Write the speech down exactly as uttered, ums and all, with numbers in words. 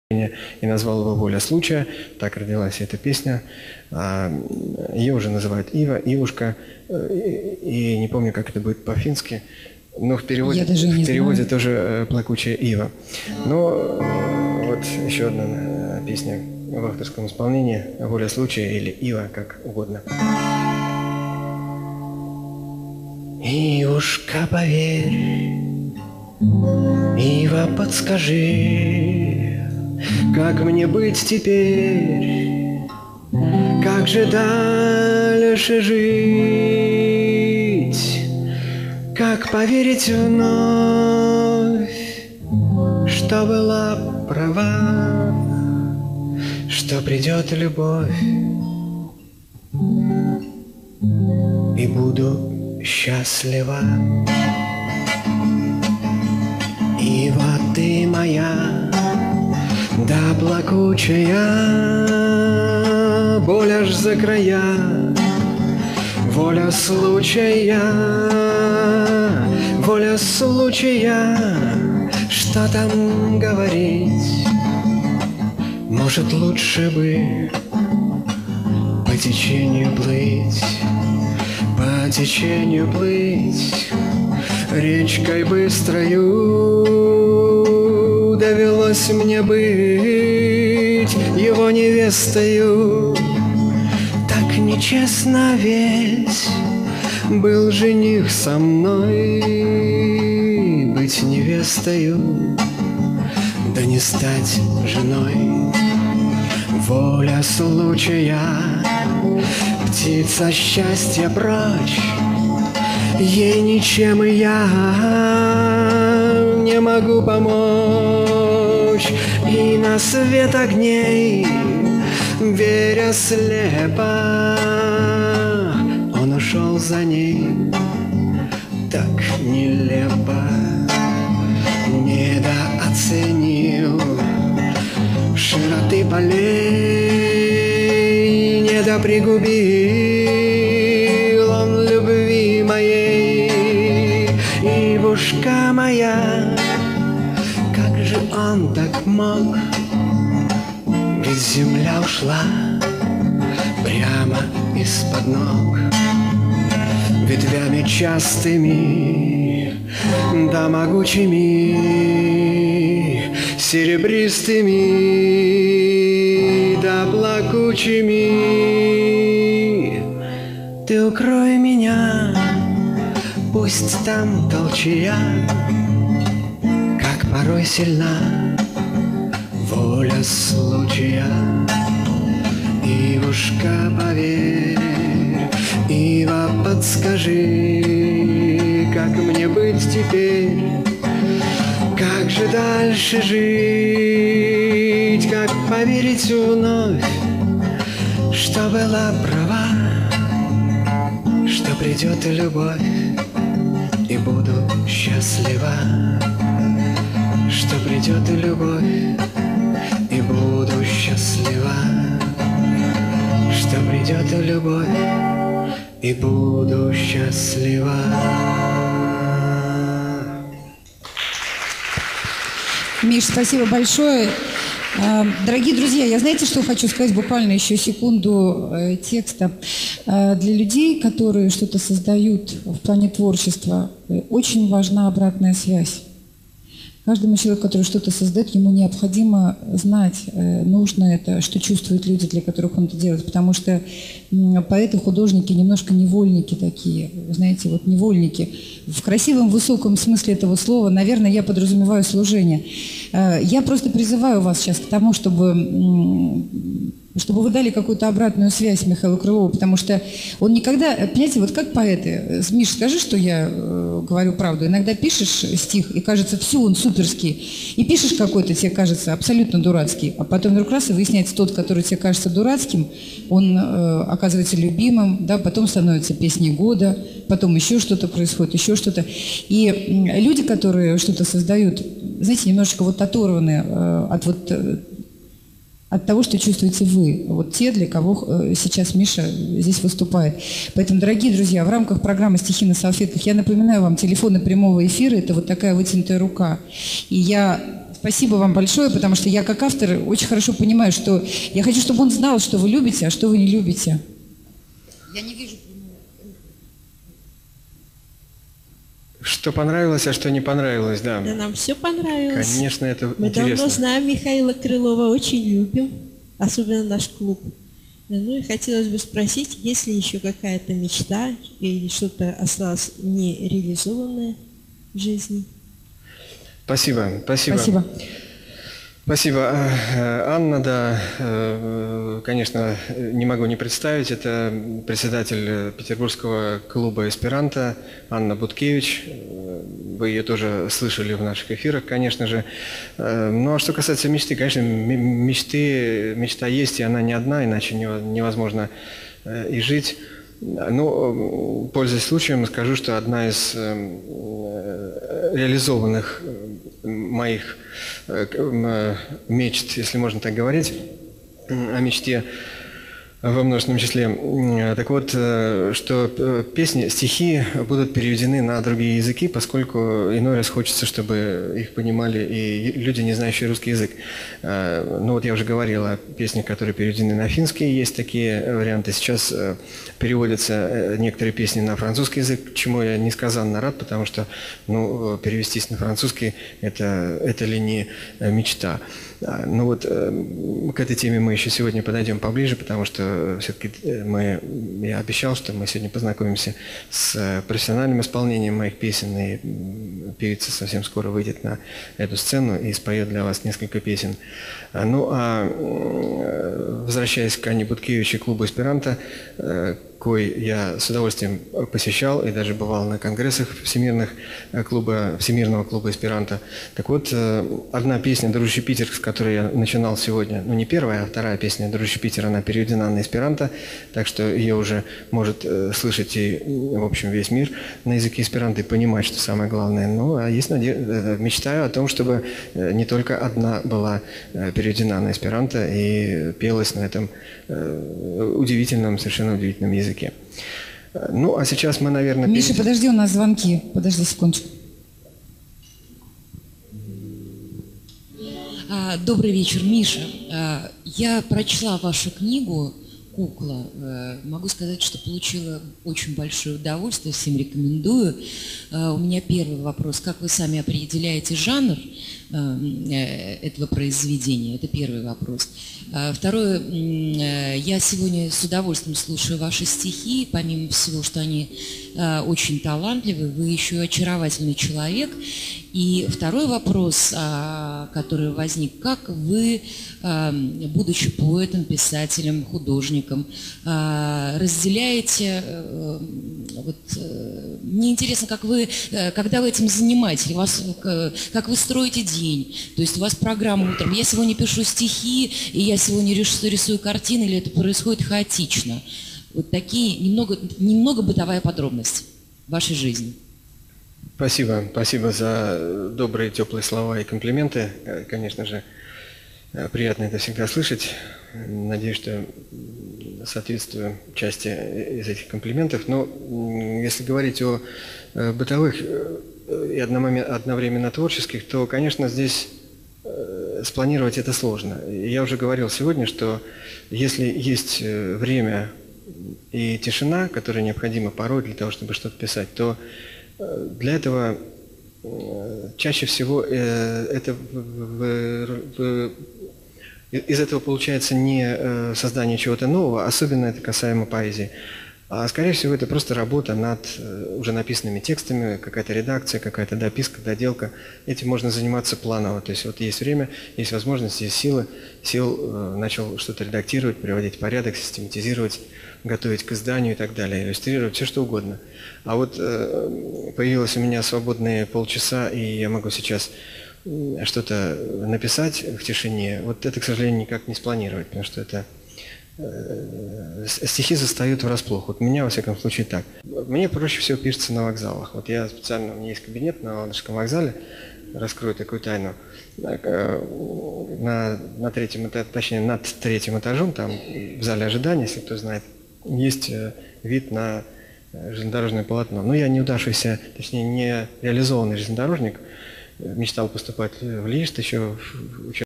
и назвал его «Воля случая». Так родилась эта песня. Ее уже называют Ива, Ивушка, и не помню, как это будет по-фински, но в переводе, в переводе тоже «Плакучая Ива». Но вот еще одна песня в авторском исполнении «Воля случая» или «Ива», как угодно. Ивушка, поверь, Ива, подскажи, как мне быть теперь, как же дальше жить, как поверить вновь, что была права, что придет любовь, и буду счастлива. Ива, ты моя, да плакучая, боль аж за края, воля случая, воля случая, что там говорить, может, лучше бы по течению плыть, по течению плыть, речкой быстрою довелось мне быть его невестою. Так нечестно ведь был жених со мной, быть невестою, да не стать женой. Воля случая, птица счастья прочь, ей ничем и я не могу помочь. И на свет огней, веря слепо, он ушел за ней так нелепо, недооценил широты полей, недопригубил он любви моей. Ивушка моя, как же он так мог, ведь земля ушла прямо из-под ног, ветвями частыми да могучими, серебристыми да плакучими. Ты укрой меня, пусть там толчья, как порой сильна воля случая. Ивушка, поверь, Ива, подскажи, как мне быть теперь, как же дальше жить, как поверить вновь, что была права, что придет любовь, и буду счастлива, что придет любовь, и буду счастлива, что придет любовь, и буду счастлива. Миш, спасибо большое. Дорогие друзья, я знаете, что хочу сказать буквально еще секунду текста. Для людей, которые что-то создают в плане творчества, очень важна обратная связь. Каждому человеку, который что-то создает, ему необходимо знать, нужно это, что чувствуют люди, для которых он это делает. Потому что поэты, художники немножко невольники такие, знаете, вот невольники. В красивом, высоком смысле этого слова, наверное, я подразумеваю служение. Я просто призываю вас сейчас к тому, чтобы, чтобы вы дали какую-то обратную связь Михаилу Крылову, потому что он никогда, понимаете, вот как поэты, Миш, скажи, что я говорю правду, иногда пишешь стих, и кажется, все, он суперский, и пишешь какой-то, тебе кажется абсолютно дурацкий, а потом вдруг раз и выясняется, тот, который тебе кажется дурацким, он э, оказывается любимым, да, потом становится песней года, потом еще что-то происходит, еще что-то. И э, люди, которые что-то создают, знаете, немножечко вот оторваны э, от вот... Э, от того, что чувствуете вы, вот те, для кого сейчас Миша здесь выступает. Поэтому, дорогие друзья, в рамках программы «Стихи на салфетках» я напоминаю вам, телефоны прямого эфира – это вот такая вытянутая рука. И я Спасибо вам большое, потому что я как автор очень хорошо понимаю, что я хочу, чтобы он знал, что вы любите, а что вы не любите. Я не вижу. Что понравилось, а что не понравилось, да. Да, нам все понравилось. Конечно, это Мы интересно. давно знаем Михаила Крылова, очень любим, особенно наш клуб. Ну и хотелось бы спросить, есть ли еще какая-то мечта или что-то осталось нереализованное в жизни? Спасибо, спасибо. Спасибо. Спасибо. Анна, да, конечно, не могу не представить. Это председатель Петербургского клуба «Эсперанто» Анна Буткевич. Вы ее тоже слышали в наших эфирах, конечно же. Ну, а что касается мечты, конечно, мечты, мечта есть, и она не одна, иначе невозможно и жить. Ну, пользуясь случаем, скажу, что одна из реализованных моих мечт, если можно так говорить, о мечте во множественном числе. Так вот, что песни, стихи будут переведены на другие языки, поскольку иной раз хочется, чтобы их понимали и люди, не знающие русский язык. Ну вот я уже говорил о песнях, которые переведены на финский, есть такие варианты. Сейчас переводятся некоторые песни на французский язык, чему я несказанно рад, потому что ну, перевестись на французский это, это ли не мечта. Ну вот к этой теме мы еще сегодня подойдем поближе, потому что все-таки мы, я обещал, что мы сегодня познакомимся с профессиональным исполнением моих песен, и певица совсем скоро выйдет на эту сцену и споет для вас несколько песен. Ну а возвращаясь к Анне Буткевич и клубу «Эсперанто», кой я с удовольствием посещал и даже бывал на конгрессах всемирных клуба, Всемирного клуба «Эсперанто». Так вот, одна песня «Дружище Питер», с которой я начинал сегодня, ну не первая, а вторая песня «Дружище Питер», она переведена на эсперанто, так что ее уже может слышать и, в общем, весь мир на языке эсперанто и понимать, что самое главное. Ну, а есть надежда, мечтаю о том, чтобы не только одна была переведена на эсперанто и пелась на этом удивительном, совершенно удивительном языке. Ну, а сейчас мы, наверное... Миша, перейдем... подожди, у нас звонки. Подожди секундочку. Добрый вечер, Миша. Я прочла вашу книгу «Кукла». Могу сказать, что получила очень большое удовольствие, всем рекомендую. У меня первый вопрос. Как вы сами определяете жанр этого произведения? Это первый вопрос. Второе. Я сегодня с удовольствием слушаю ваши стихи. Помимо всего, что они очень талантливы, вы еще и очаровательный человек. И второй вопрос, который возник, как вы, будучи поэтом, писателем, художником, разделяете, вот, мне интересно, как вы, когда вы этим занимаетесь, у вас, как вы строите день, то есть у вас программа утром, я сегодня пишу стихи, и я сегодня рисую картины, или это происходит хаотично? Вот такие, немного, немного бытовая подробность вашей жизни. Спасибо, спасибо за добрые, теплые слова и комплименты. Конечно же, приятно это всегда слышать. Надеюсь, что соответствую части из этих комплиментов. Но если говорить о бытовых и одновременно творческих, то, конечно, здесь спланировать это сложно. Я уже говорил сегодня, что если есть время и тишина, которая необходима порой для того, чтобы что-то писать, то для этого чаще всего это из этого получается не создание чего-то нового, особенно это касаемо поэзии, а скорее всего это просто работа над уже написанными текстами, какая-то редакция, какая-то дописка, доделка. Этим можно заниматься планово. То есть вот есть время, есть возможность, есть силы, сил начал что-то редактировать, приводить в порядок, систематизировать, готовить к изданию и так далее, иллюстрировать, все что угодно. А вот появилось у меня свободные полчаса, и я могу сейчас что-то написать в тишине. Вот это, к сожалению, никак не спланировать, потому что это стихи застают врасплох. Вот меня, во всяком случае, так. Мне проще всего пишется на вокзалах. Вот я специально, у меня есть кабинет на Ладожском вокзале, раскрою такую тайну. На, на третьем этаже, точнее, над третьим этажом, там в зале ожидания, если кто знает, есть вид на железнодорожное полотно. Но я неудавшийся, точнее, не реализованный железнодорожник, мечтал поступать в ЛИСТ, еще